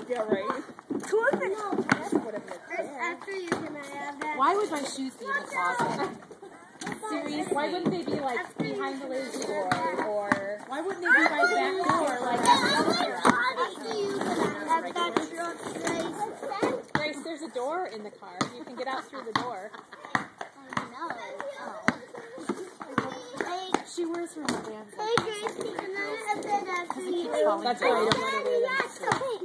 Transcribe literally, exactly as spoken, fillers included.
Yeah, right. Terrific. No, that's what it looks like. After you, can I have that? Why would my shoes be in the closet? Seriously. Why wouldn't they be like behind the lazy door, or Why wouldn't they be by the back door like that? After you, can I have that truck, Grace? Grace, there's a door in the car. You can get out through the door. She wears her bands. Hey, Grace, can I have that after you? That's why I don't want to wear them. Yes, okay.